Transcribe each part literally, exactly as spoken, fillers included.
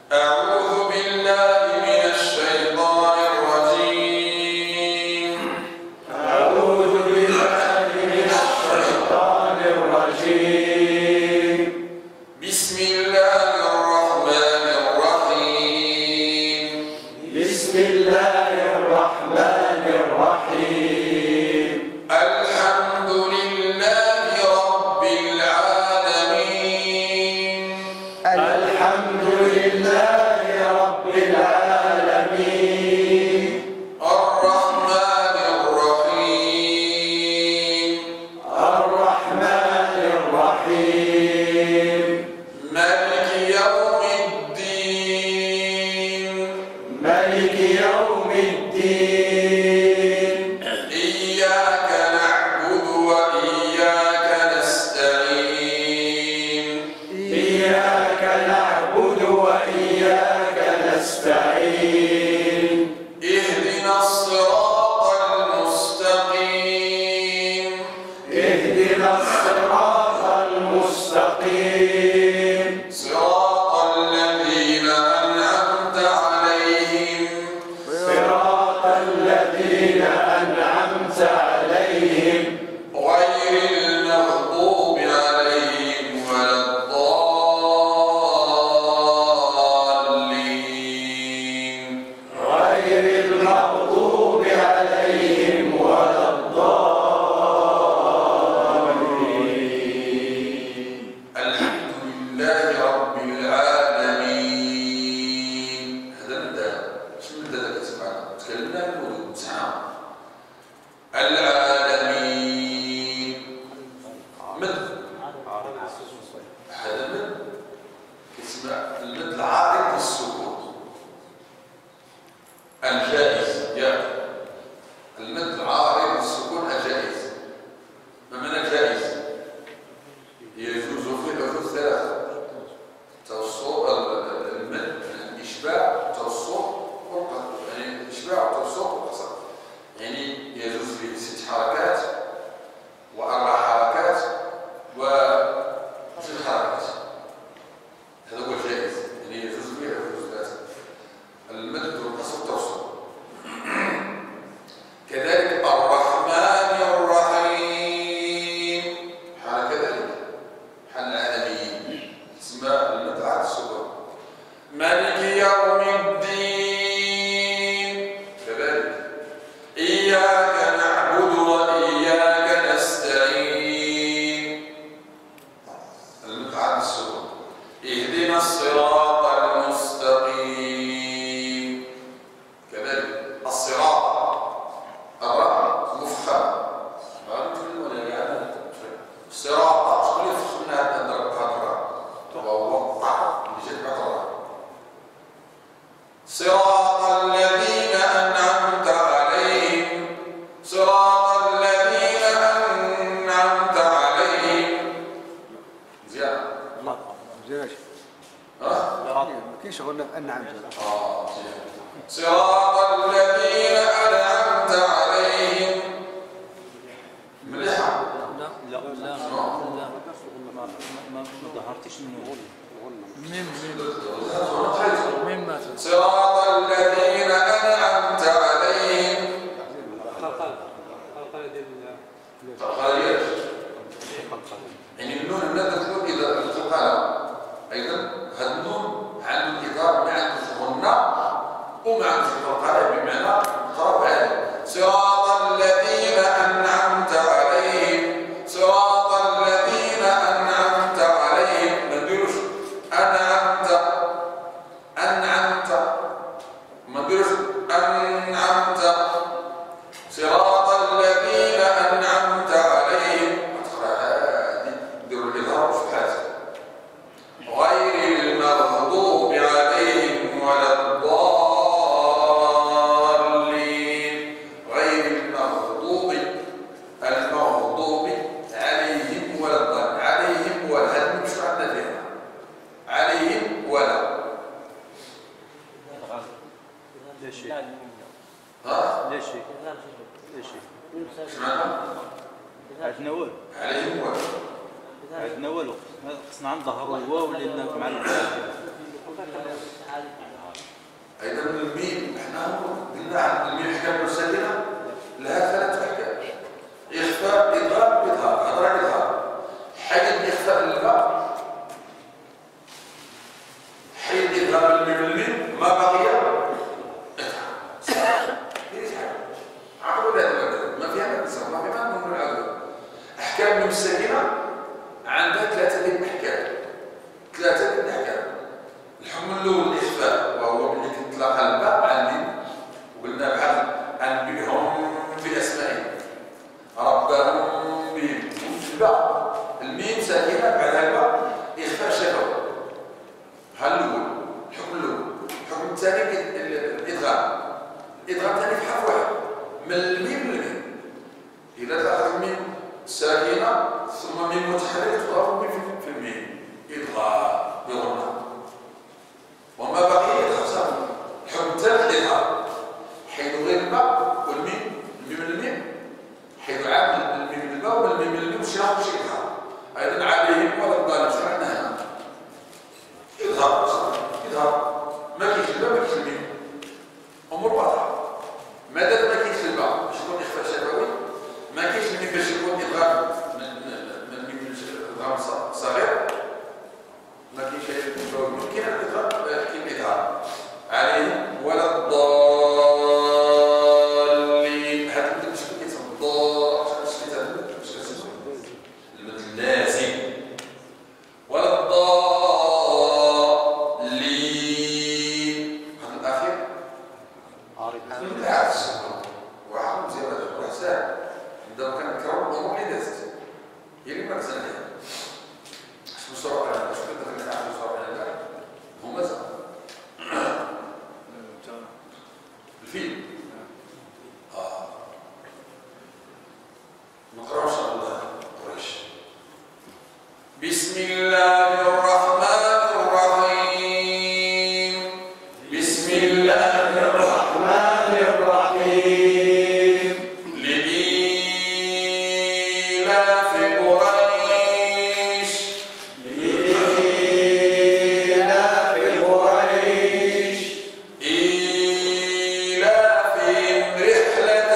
عندنا والو خصنا نظهروا الواو لان مع الميم الساكنه عندها ثلاثه ديال الاحكام، ثلاثه ديال الاحكام. الحكم الاول الاخفاء، وهو ملي كتلاقى الباء مع الميم، وقلنا بحال انبئهم باسمائهم، ربهم بهم. الباء الميم ساكنه بعدها الباء اخفاء شفوي. هذا الاول، الحكم الاول. الحكم الثاني الادغام. الادغام ثاني في حرف واحد من الميم للميم. اذا تلاقت الميم ساكنه ثم ميم متحرك تضرب في الميم ادغام بغنى. وما بقي ادغام ساكن. الحكم الثالث الادغام، حيث غير الباء والميم، الميم للميم، حيث عامل الميم للباء والميم للميم وشي ناخذ شي ادغام. ايضا عليهم ولا الضالين شنو عندنا هنا؟ إظهار إظهار ما كاينش الباء ما كاينش الميم، أمور واضحة. مادام ما كاينش الباء باش يكون إخفاء شفوي، ما كاينش الميم باش يكون إدغام من الميم إدغام صغير، ما كاينش الباء والميم، كاين الإدغام كاين الإظهار. عليهم ولا الضالين، هذا المد شكون كيتسمى الضال؟ شكون كيتسمى المد؟ واش كتسمى؟ المد اللازم. ولا الضالين، هذا الأخير بالعكس، وعقل مزيان هذا القرآن ساهل. عندما كنكرروا الأمور اللي دازت هي اللي مركزين عليها. شنو صرا على هذا؟ شنو كنا كنعرفوا صرا على هذا؟ همزة الفيل. آه نقرأ إن شاء الله قريش. بسم الله الرحمن الرحيم. بسم الله الرحمن الرحيم. لإيلاف قريش. لإيلاف قريش إيلافهم رحلة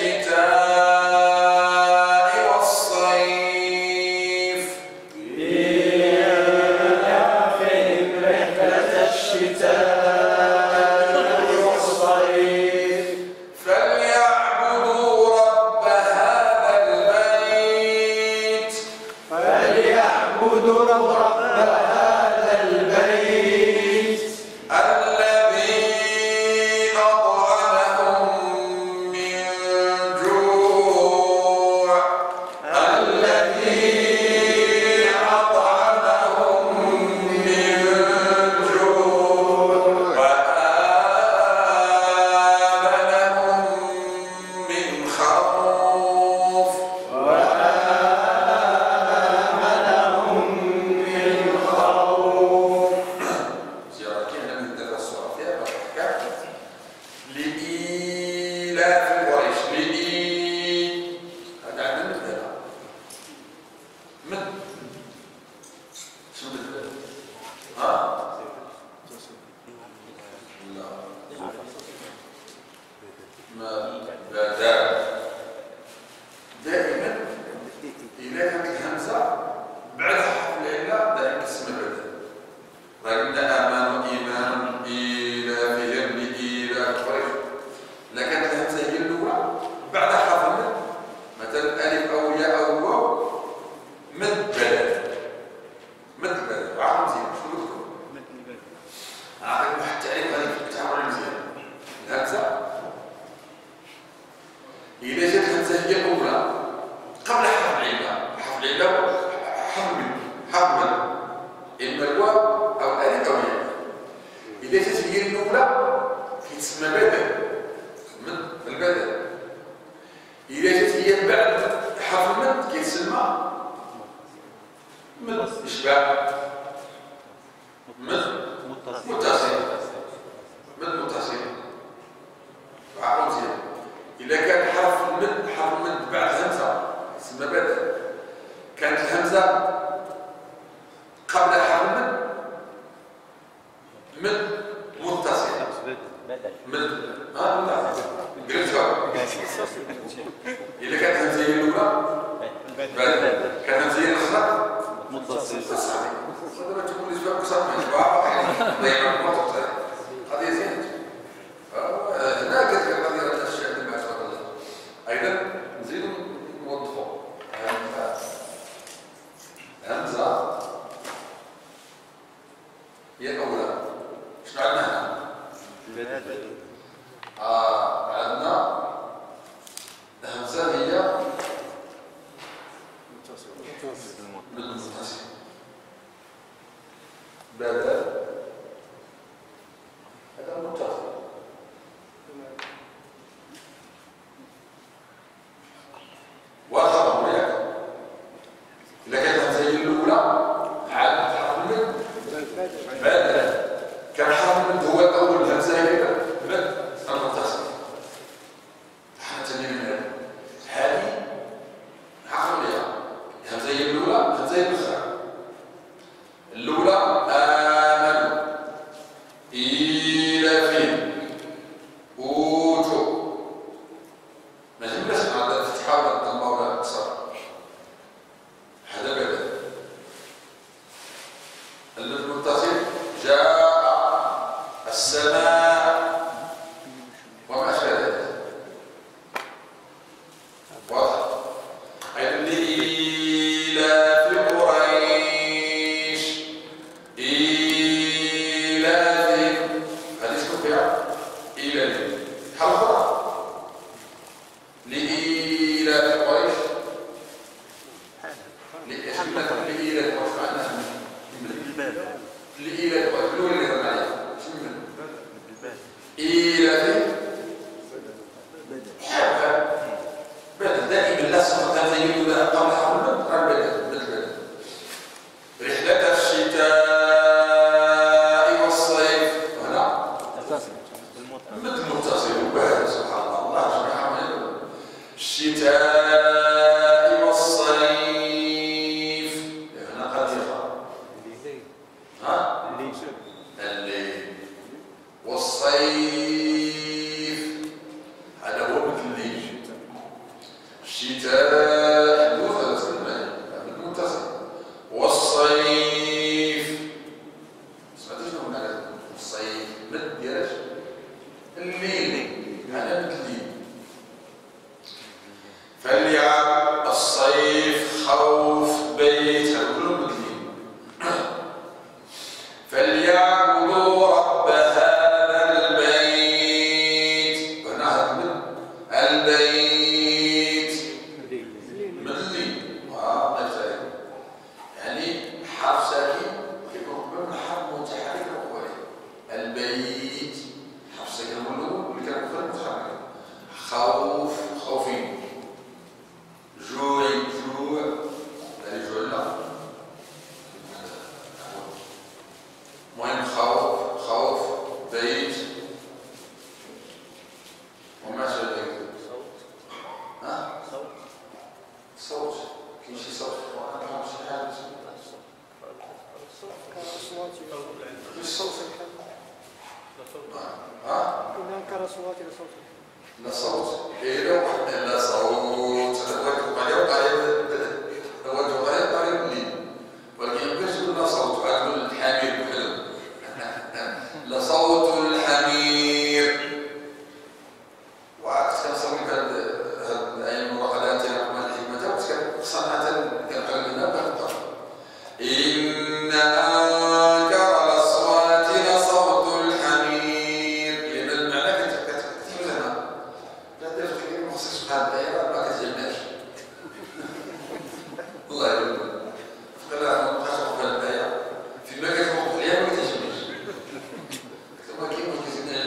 الشتاء والصيف. إيلافهم رحلة الشتاء والصيف. فليعبدوا رب هذا البيت. فليعبدوا رب هذا البيت الذي أطعمهم من جوع. الذي أطعمهم من جوع وآمنهم من خوف. وآمنهم من خوف. زيارة كنا من الدراسة فيها بحكاية لإيلاف قريش. لإي هذا عندنا من هذا من شنو بدل؟ ها؟ لا ما بدا دائما إلى هذه الهمزة بعد حرف العلة دائما اسم البدل. قلنا آمنوا إيمان إيلافهم لإيلاف قريش، لكن الهمزة هي الأولى بعد حرف المد، مثلا ألف أو ياء أو واو، مد بدل. مد بدل عقل مزيان. شنو قلت لكم؟ أعطيك واحد التعريف غادي تعرفوا مزيان. الهمزة إذا جات الهمزة هي الأولى قبل حرف العلة، حرف العلة حرف من حرف من إما الواو أو الألف أو الياء. إذا جات هي الأولى كيتسمى بدل من البدل. إذا جات هي بعد حرف المد كيتسمى مد إشباع، مد متصل، مد متصل. عقل مزيان. إذا كان حرف المد حرف المد بعد همزة يسمى بدل. كانت الهمزة قبل حرف المد مد متصل. مد ها متصل. قلتها. إذا كانت الهمزة هي الأولى بدل. كانت الهمزة هي الأخرى متصل. هذا ما تقول لي جواب قصر من جواب ضيع الموضوع. هذه زينة. هنا كثير قضية الأشياء اللي ما شاء الله. أيضا نزيد نوظفوا الأولى شنو عندنا هنا؟ آه عندنا الهمزة هي بالمتصل بدل هذا متصل واضح وياك إذا كانت الهمزة هي الأولى عاد حرف المد بدل كان حرف المد هو الأول الهمزة هي بدل المتصل احنا تاني من هذا هذه عقلوا ليها الهمزة هي الأولى الهمزة هي الأخرى الأولى آمنوا إيلافين أوتوا ما جبناش مع الفتحة ولا الضمة ولا الكسر هذا بدل المتصل جاء السماء وما أشبه ذلك واضح أيضا لإيلاف قريش إيلاف هذه شنو فيها؟ إيلاف حرف لإيلاف قريش لإيلاف قريش معناها لإيلاف قريش الأولى اللي هضرنا عليها شنو منها؟ إيلاف بدل دائما لا صفة زي ولا قبل حرف راه بدل بدل رحلة الشتاء والصيف هنا مثل متصل وبارد سبحان الله الله سبحانه الشتاء والصيف هنا قضية ها الليل والصيف هذا هو مثل الليل الشتاء المثلث المتصل والصيف سمعت شنو هناك الصيف مد ديالاش الليل هذا مثل الليل فليعب الصيف خوف بيت هذا كله مثل الليل فليعبدوا رب هذا البيت وهنا هذا البيت ملي اه يعني حرف ساكن كيكون قبل حرف متحرك الاولي البيت حرف ساكن هو الاول اللي كان قبل متحرك خوف خوفين جوع جوع هذه جوع لا المهم خوف خوف بيت وما شابه ذلك ها صوت كاين شي صوت في القرآن ما عرفتش شي حاجة مش صوت ها؟ إن أنكر أصوات لصوت لا صوت إيه لا واحد لا صوت توجه عليه وقال توجه عليه قال لي ولكن يمكنش تقول لا صوت تقول الحمير بحلم لا صوت الحمير وعكس كان صوت هاد هاد الأيام وقالات لكم الحكمة وكان صنعة كان قال لنا بهذا إن أنكر الأصوات لصوت الحمير لأن المعنى كتكتب لنا لا دير كلمة مخصص في هذه الآية ما كتجمعش الله يقول فقال لها ما بقاش في هذه الآية فيما كتوقف عليها ما كتجمعش كما كاين كيزيدنا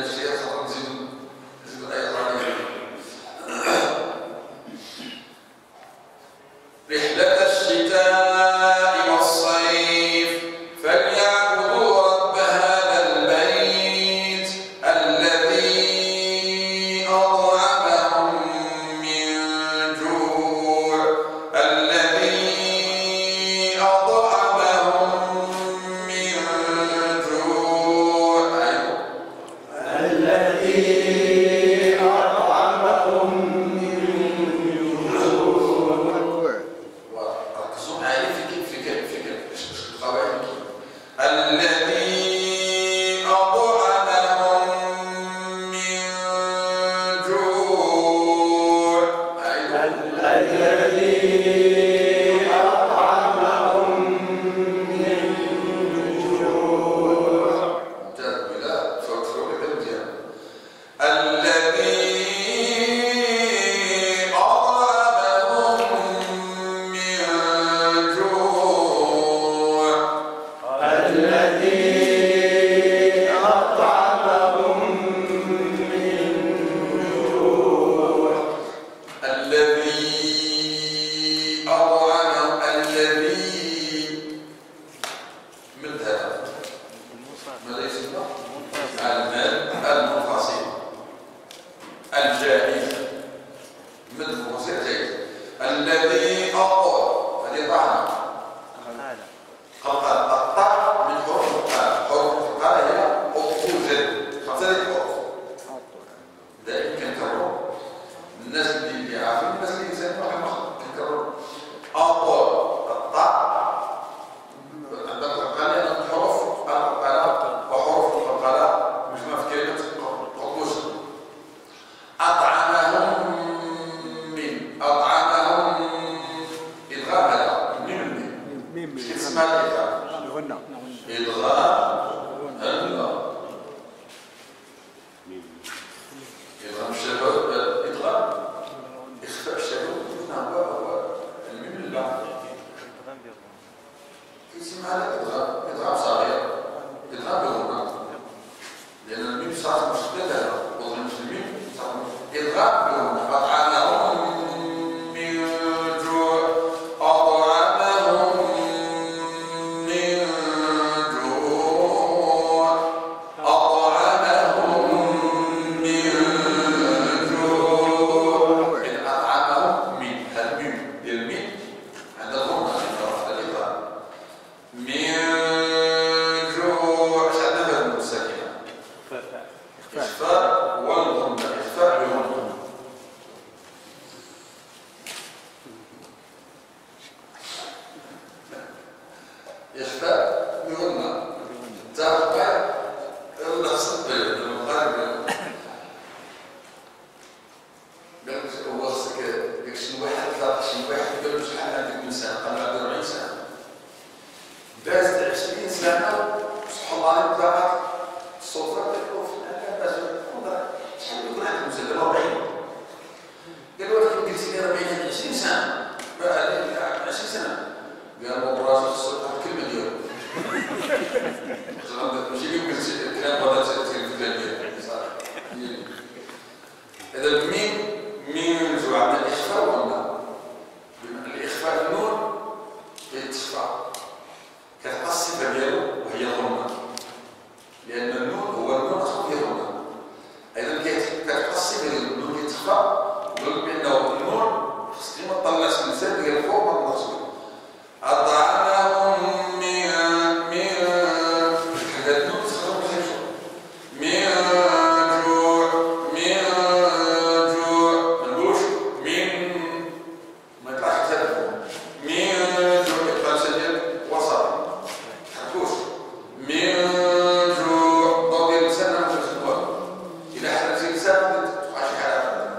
لان النون هو النون اصلا فيه غنه. ايضا كتقسم النون كيتخفى ويقول بانه النون خصك ما تطلعش اللسان ديال الفوق ما تنطقش اطعمهم من من هذا النون تخرج خفيف من جوع من جوع ما نقولوش من ما يطلعش حتى من جوع يطلع شي ديال وسط حكوش من جوع ضوء ديال اللسان ما تخرجش الى حركتي اللسان ما تبقاش شي حاجه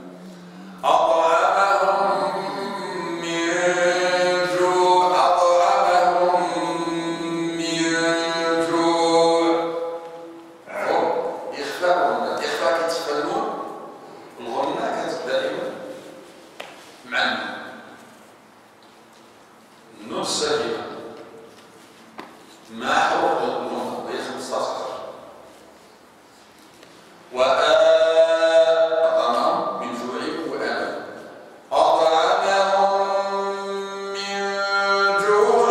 أطعمهم من جوع أطعمهم من جوع إخفاء غنة إخفاء كتخفى النون الغنة كتبدا دائما مع النون النون الساكنة مع حروف الغنة وهي خمسطاش وآمنهم من جوع وآمن أطعمهم من جوع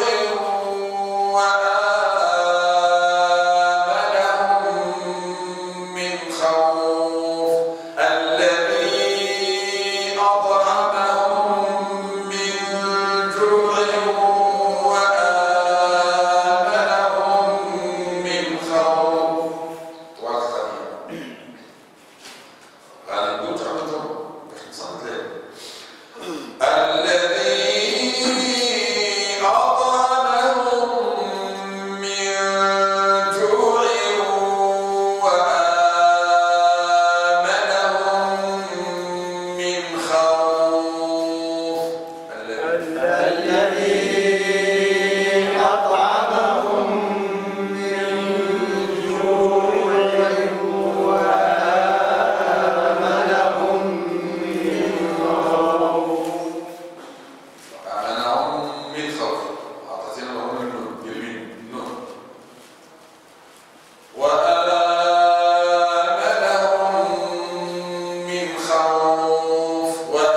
وآمنهم من خوف الذي أطعمهم من جوع وآمنهم من خوف والخبير قال نقول تعمدهم باش نصمت ليه الذي أطعمهم من جوع وآمنهم من خوف الذي أطعمهم من جوع وآمنهم من خوف. آمنهم من خوف أعطينا لهم النون يمين النون وآمنهم من خوف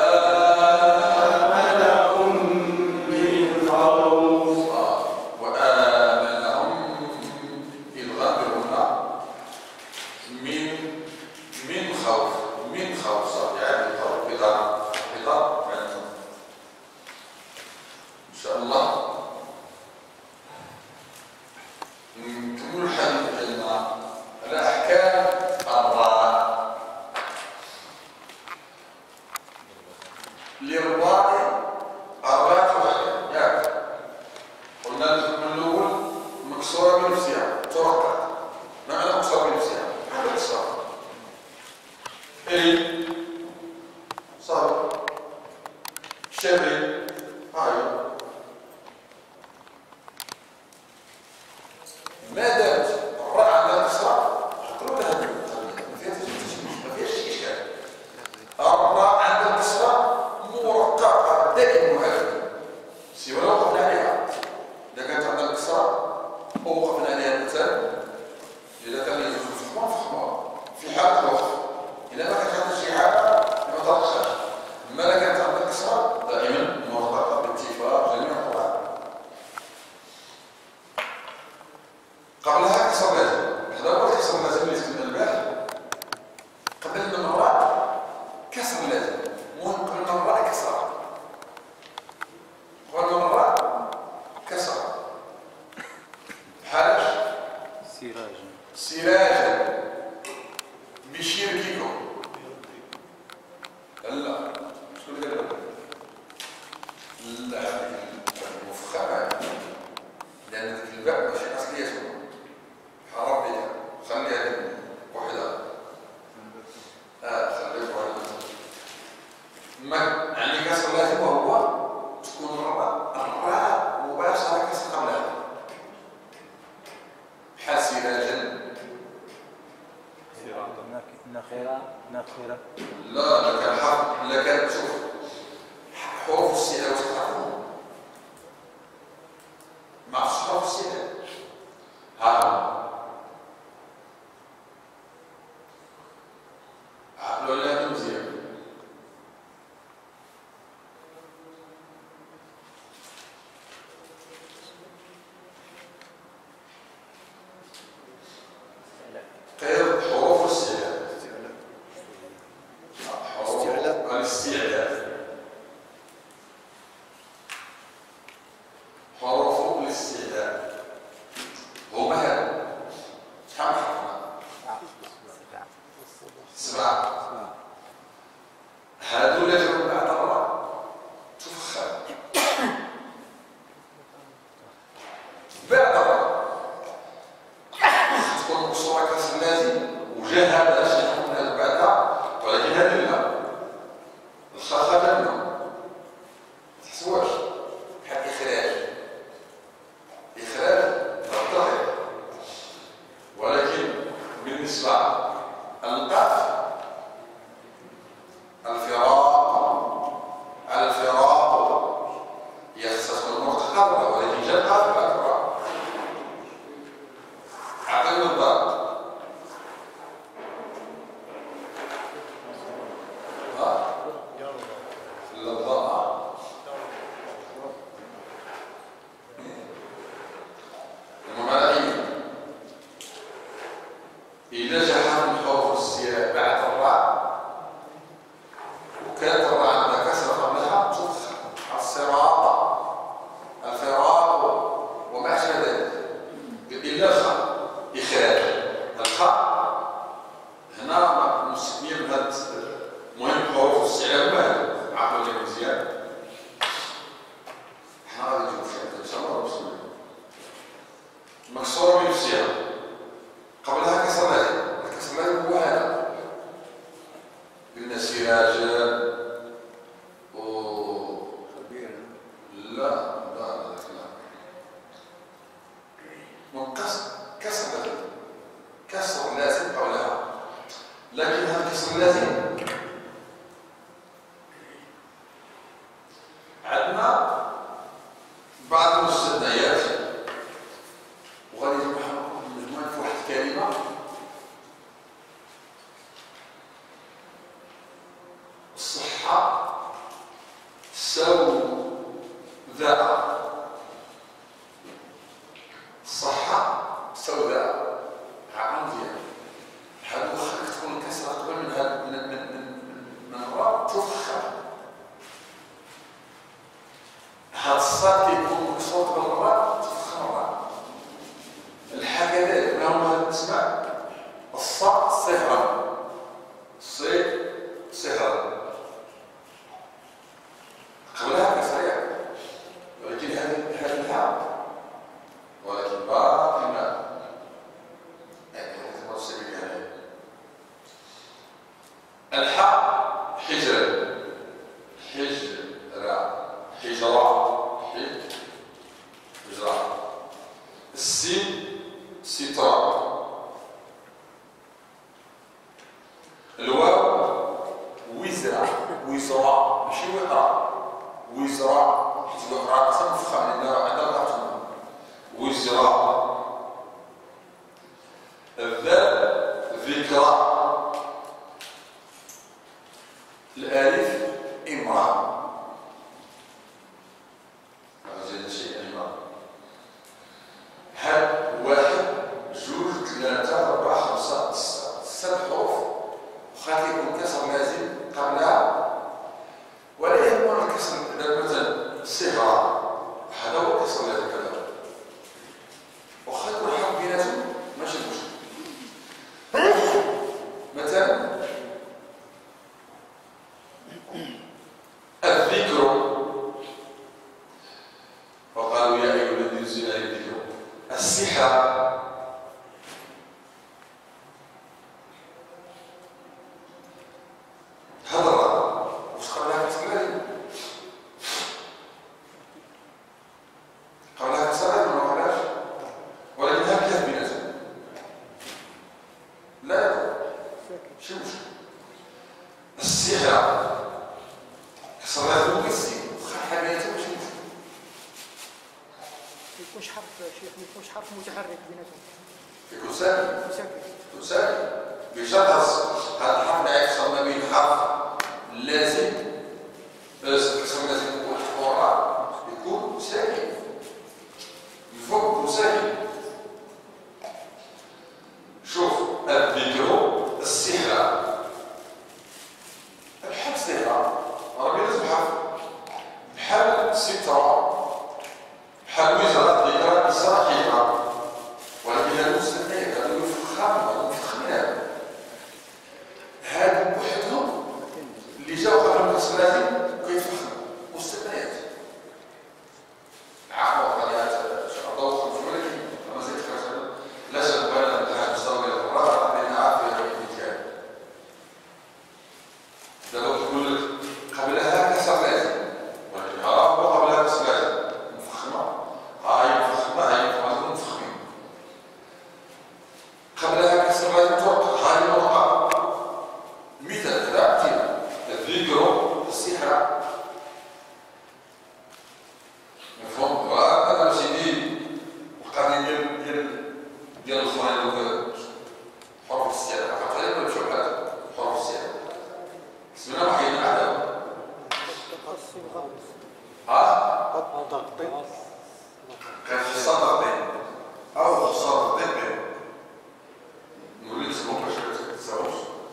آمنهم من خوف. آه. وآمنهم إدغام بالغنة من من خوف من خوف صار يعني الحرف إدغام إدغام معناتها إن شاء الله نكمل الحديث ديالنا على أحكام الراء للراء أربعة أحكام ياك قلنا الحكم الأول مكسورة بنفسها ترقع ما معنى مكسورة بنفسها؟ هذا الإصرار إي صار شبه هاي ما دامت الراء عندها كسرة حطوا لها النون ما فيهاش ما فيهاش شي إشكال الراء عندها كسرة مرققة دائما وأبدا سوى لو وقفنا عليها إذا كانت عندها كسرة ووقفنا عليها مثلا إذا كان يجوز فخمة فخمة في حالة الوقف إذا ما كانت عندها شي حاجة ما ترقصهاش أما إذا كانت عندها كسرة دائما مرتبطة باتفاق جميع القواعد قبلها كسر لازم هذا هو الكسر لازم اللي سكننا البارح قبل من الراء كسر لازم مهم قبل من الراء كسر قبل من الراء كسر بحالاش سراجا سراجا بشرككم لا شنو اللي قال لا مفخمة لأن ذاك الباب ماشي أصليته حرام بها خليها لنا وحدها اه خليها وحدها ما يعني كسر لازم هو تكون الراء الراء مباشرة كسر قبلها بحال سراجا ناخرة ناخرة لا لا كان حرف لا كان شوف حروف السينة واش تعرفون ما عرفتش حروف السينة ها عقلوا عليها مزيان سبعة هادو اللي جاو بعد الراء تفخم بعد الراء تكون مكسورة كسر لازم وجا هذا الشيء من بعدها ولكن هذه لا الخاء خدمنا تحسواش بحال إخراج إخراج الضغط ولكن بالنسبة القاف الفراق على الفراق يخصص المرتقب ولكن جاء القاف بعد الراء عقل الضاد مكسورة بنفسها قبلها كسر لازم الكسر لازم هو هذا قلنا سراجا و لا لا لا لا منقص كسر لازم كسر لازم قبلها لكن هذا الكسر لازم عندنا بعض المستثنيات وغادي نروحوا مجموعة في واحد الكلمة الصحة سوداء الصحة سوداء عقل مزيان هاد واخا تكون الكسرة قبل من هاد من من من من الراء تفخم هاد الصاد كيكون مكسور قبل الراء تفخم الراء الحاء كذلك لهم هذا الاسماء الصاء صهرا الصي صهرا قبلها كسرية ولكن هذه هذه الحاء ولكن باقي ما يعني هذا السبيل هذا الحاء حجر حجر حجرة حجرة السين سترة الواو وزرة وزرة ماشي وقرة وزرة حيت الوقرة أصلا مفخمة عندها عندها ضغط وزرة الذال ذكرى الألف امرأة هذا شيء امرأة هاد واحد جوج ثلاثة أربعة خمسة ستة ست حروف وخا كيكون كسر لازم قبلها ولا يهمنا الكسر مثلا صغرى هذا هو الكسر لازم كذا وخا يكون حرف بيناتهم ماشي مشكل مثلا الذكر وقالوا يا أيها الذين نزل عليه الذكر السحر هذا الرابع واش قبلها كسر لازم قبلها كسر لازم ما قبلهاش ولكن هكذا بيناتهم لا يكون شي مشكل السحر كسر لازم وكسين وخا بيناتهم ماشي مشكل ما يكونش حرف شيخ ما يكونش حرف متحرك بيناتهم يكون ساكن يكون ساكن يكون ساكن بشخص هذا الحرف اللي يكسر ما بين حرف لازم بس كسر لازم يكون وراء يكون ساكن الفوق يكون ساكن شوف الذكر السحر الحرف سحر راه لازم حرف بحال سترة بحال وزارة ذكرى الصراحة ولكن هذا المستثنيات هذا يفخم ولا مفخمين خاطر غادي توقع غادي توقع مثال كذا كثير الفيديو السحره مفهوم هذا سيدي وقال ديال ديال ديال الخوان دوك حروف السياده فقط غير نمشيو بحال حروف السياده سمينا واحد الاعلام ها كان في الصدر او في الصدر ديال نقول لك سمو باش ما تتساوش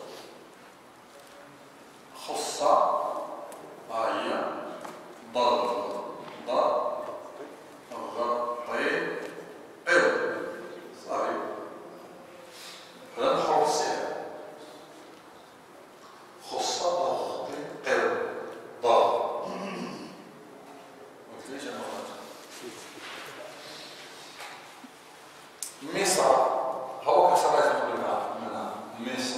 خصة هي ضرب ضرب غطي قو صافي هذا الحروف السهلة خصة ضغطي قو ضرب ما قلتليش انا مصر هو كسرات منها منها مصر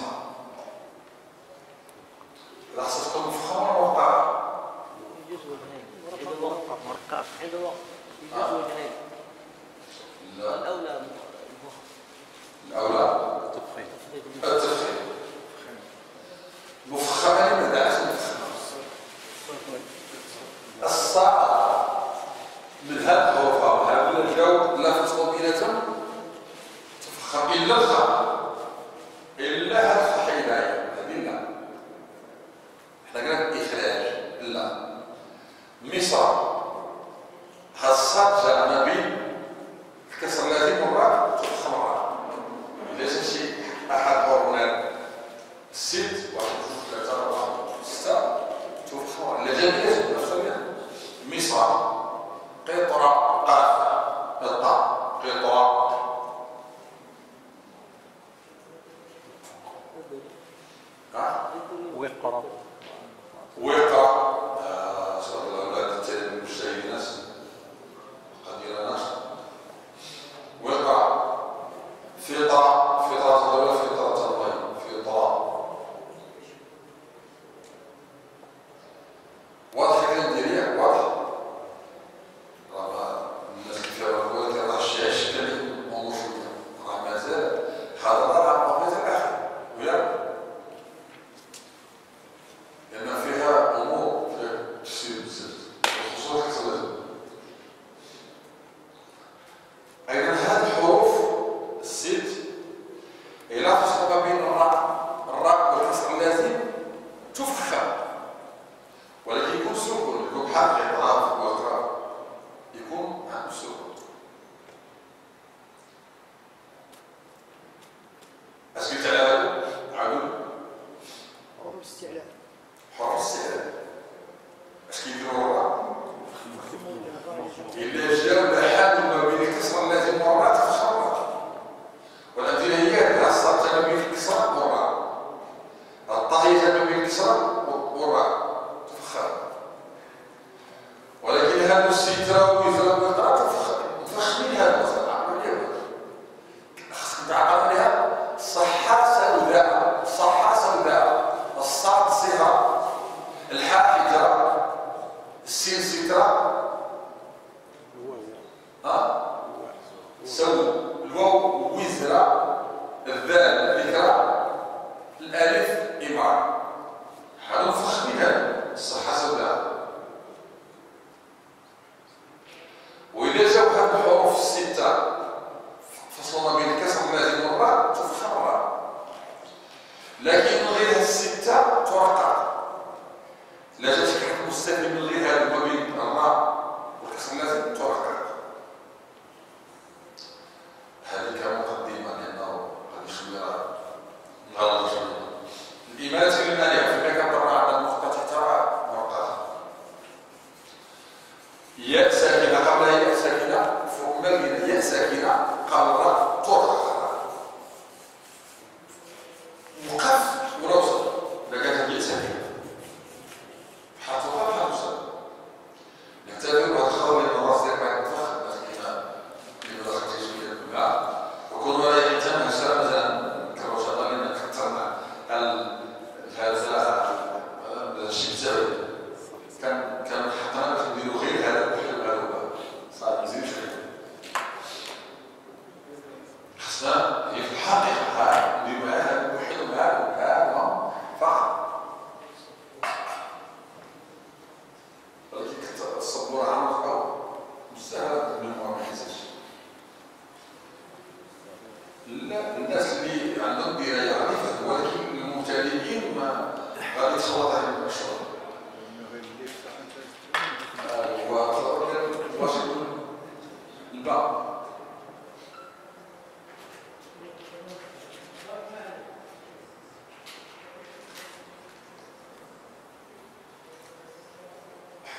الأخص تكون مفخمة وموقعة يجوز وجهين مرقع عند الوقت يجوز وجهين لا الأولى الأولى تفخيم التفخيم مفخمة لما دعش مفخمة الصعب من هذا الحروف هذا الجو لا فصل بيناتهم تفخم إلا الخاء إلا هذا الحيلة هذه لا احنا قلنا إخراج لا مصر هالصاد جاءنا به كسر لازم مرات تفخم مرات لازم شيء أحد هرمونات ست واحد اثنين ثلاثة أربعة ستة تفخم اللي جاء لازم نفسها مصر قطرة قاف الطاء قطرة ها وقرا وقع صلى الله عليه وسلم المجتهد ناس قدير ناس وقع فطرة فطرة الله فطرة الله فطرة واضح كده نديريها واضح راه الناس اللي فيها القوة راه الشاش كامل موجود راه مازال هذا راه مازال اخر وياك لأن فيها أمور فيها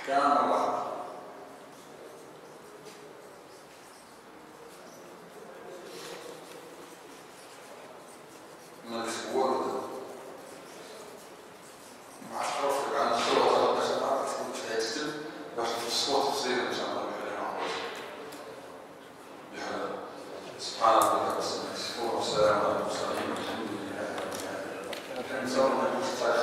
كان الله من الأسبوع مع الحرف عن الصورة باش نعرف شكون تكتب باش الصوت تصير إن شاء الله بهذا سبحان الله والسلام على المرسلين والحمد لله رب العالمين.